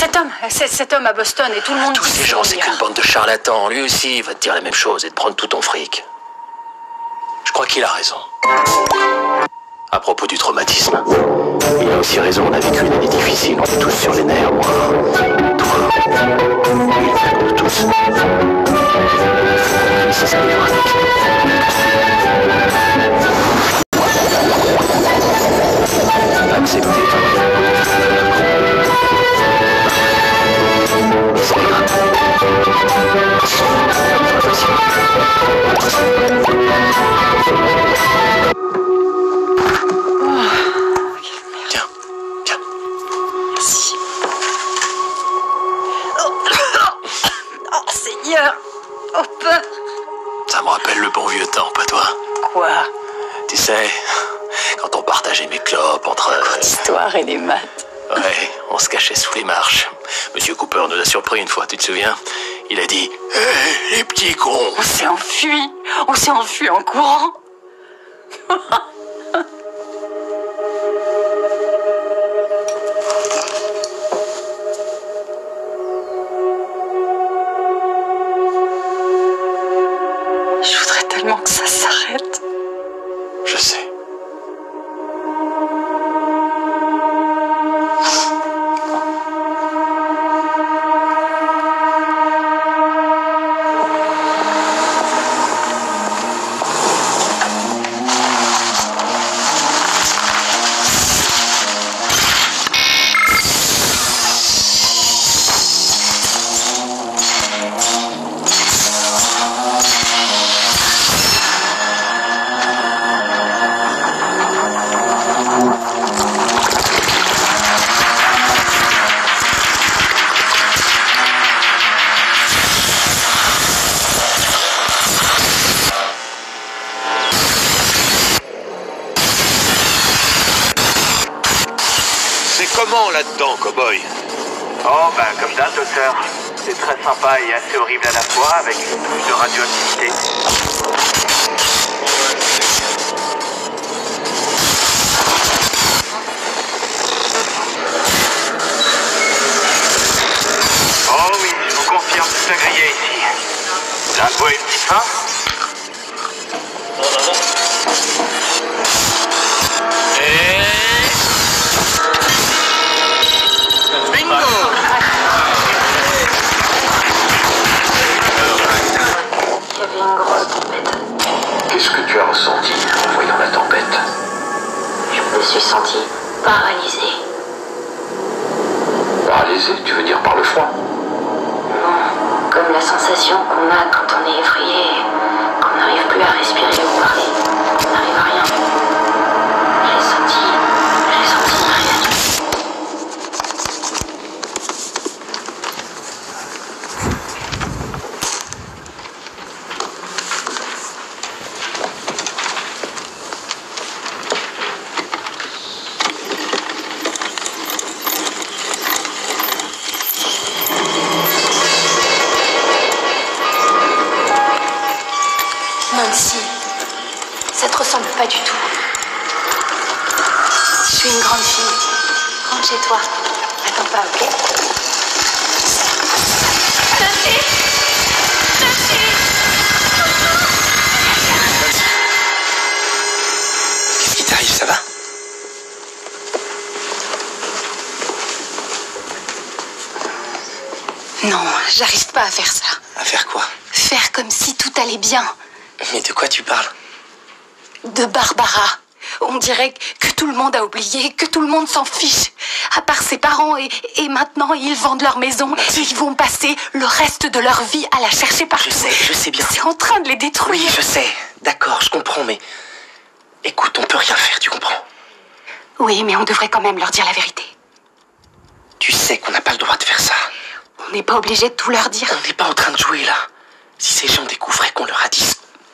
cet homme à Boston et tout le monde... Tous ces gens, c'est qu'une bande de charlatans. Lui aussi, il va te dire la même chose et te prendre tout ton fric. Je crois qu'il a raison. À propos du traumatisme. Il a aussi raison, on a vécu une année difficile, on est tous sur les nerfs, moi. Toi. Et nous tous. C'est ça, accepter. Tiens, tiens. Merci. Oh, Seigneur. Oh, peur. Ça me rappelle le bon vieux temps, pas toi? Quoi? Tu sais, quand on partageait mes clopes entre... L'histoire et les maths. Ouais, on se cachait sous les marches. Monsieur Cooper nous a surpris une fois, tu te souviens? Il a dit hey, les petits cons. On s'est enfui. On s'est enfui en courant. Je voudrais tellement que ça s'arrête. Je sais. Comment là-dedans, cow-boy? Oh, bah, comme d'hab, docteur. C'est très sympa et assez horrible à la fois, avec une touche de radioactivité. Oh oui, je vous confirme, tout est grillé ici. La peau est petite fin. Qu'est-ce que tu as ressenti en voyant la tempête? Je me suis sentie paralysée. Paralysé, tu veux dire par le froid? Non, comme la sensation qu'on a quand on est effrayé, qu'on n'arrive plus à respirer ou parler, qu'on n'arrive à rien. J'ai senti rien. Nancy, ça te ressemble pas du tout. Je suis une grande fille. Rentre chez toi. Attends pas, ok? Nancy! Nancy! Qu'est-ce qui t'arrive, ça va? Non, j'arrive pas à faire ça. À faire quoi? Faire comme si tout allait bien. Mais de quoi tu parles? De Barbara. On dirait que tout le monde a oublié, que tout le monde s'en fiche. À part ses parents et maintenant ils vendent leur maison et ils vont passer le reste de leur vie à la chercher partout. Je sais bien. C'est en train de les détruire. Oui, je sais. D'accord, je comprends, mais... Écoute, on peut rien faire, tu comprends? Oui, mais on devrait quand même leur dire la vérité. Tu sais qu'on n'a pas le droit de faire ça. On n'est pas obligé de tout leur dire. On n'est pas en train de jouer, là. Si ces gens découvraient qu'on leur a dit...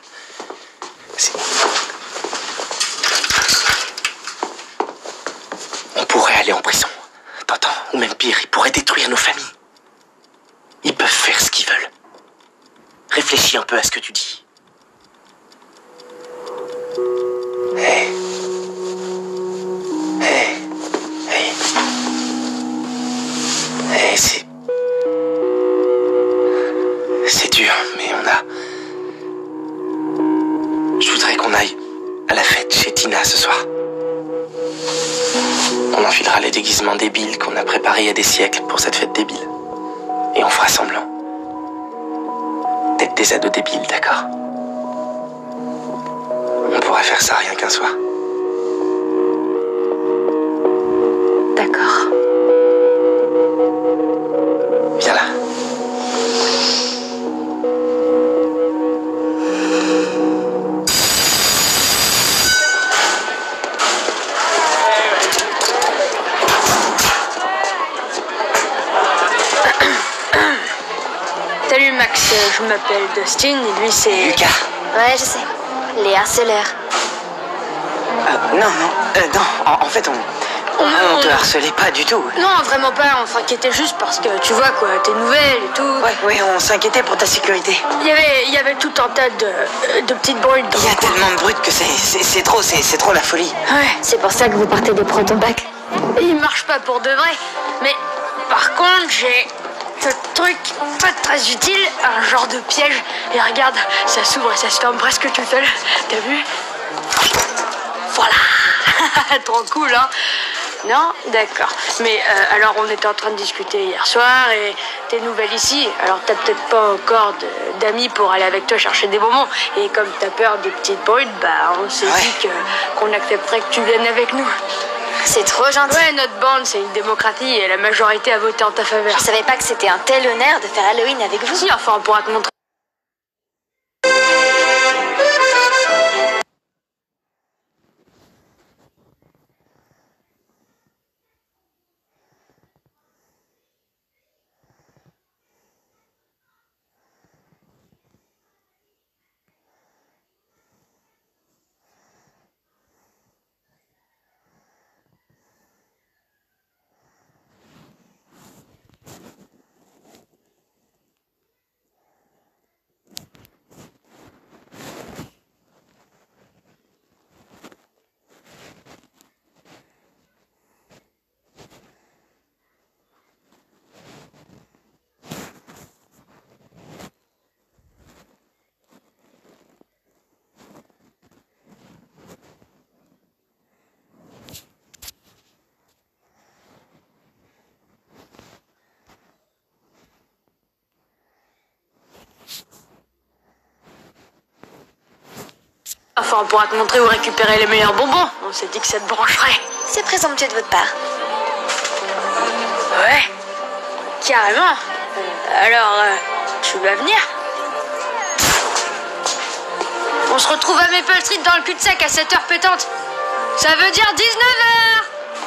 On pourrait aller en prison. T'entends? Ou même pire, ils pourraient détruire nos familles. Ils peuvent faire ce qu'ils veulent. Réfléchis un peu à ce que tu dis. Hey. Hey. Hey. Hey. Ouais, c'est dur, mais Je voudrais qu'on aille à la fête chez Tina ce soir. On enfilera les déguisements débiles qu'on a préparés il y a des siècles pour cette fête débile. Et on fera semblant d'être des ados débiles, d'accord? On pourrait faire ça rien qu'un soir. D'accord. Viens là. Salut Max, je m'appelle Dustin et lui c'est... Lucas. Ouais, je sais. Les harceleurs. Non, en fait, on te harcelait pas du tout. Non, vraiment pas, on s'inquiétait juste parce que, tu vois quoi, tes nouvelles et tout. Ouais, on s'inquiétait pour ta sécurité. Il y avait tout un tas de petites brutes. Il y a tellement de brutes que c'est trop la folie. Ouais. C'est pour ça que vous partez des proton-bacs. Il marche pas pour de vrai. Mais par contre, j'ai ce truc pas très utile, un genre de piège. Et regarde, ça s'ouvre et ça se ferme presque tout seul. T'as vu? Voilà. Trop cool, hein? Non? D'accord. Mais alors, on était en train de discuter hier soir et t'es nouvelle ici. Alors, t'as peut-être pas encore d'amis pour aller avec toi chercher des bonbons. Et comme t'as peur des petites brutes, bah, on s'est dit qu'on accepterait que tu viennes avec nous. C'est trop gentil. Ouais, notre bande, c'est une démocratie et la majorité a voté en ta faveur. Je savais pas que c'était un tel honneur de faire Halloween avec vous. Si, enfin, on pourra te montrer. Enfin, on pourra te montrer où récupérer les meilleurs bonbons. On s'est dit que ça te brancherait. C'est présomptueux de votre part. Ouais, carrément. Alors, tu vas venir? On se retrouve à Maple Street dans le cul-de-sac à 7h pétante. Ça veut dire 19h.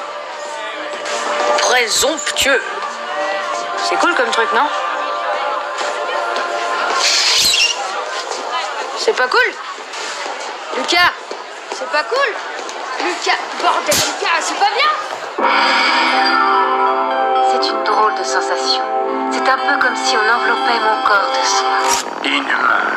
Présomptueux. C'est cool comme truc, non? C'est pas cool? Lucas, c'est pas cool? Lucas, bordel, Lucas, c'est pas bien? C'est une drôle de sensation. C'est un peu comme si on enveloppait mon corps de soie. Inhumain.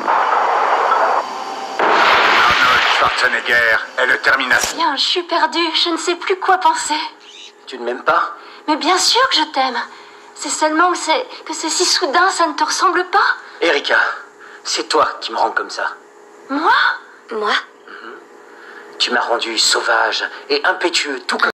Arnold Schwarzenegger est le Terminator. Bien, je suis perdue, je ne sais plus quoi penser. Tu ne m'aimes pas? Mais bien sûr que je t'aime. C'est seulement que c'est si soudain, ça ne te ressemble pas. Erika, c'est toi qui me rends comme ça. Moi? Moi? Tu m'as rendu sauvage et impétueux, tout comme...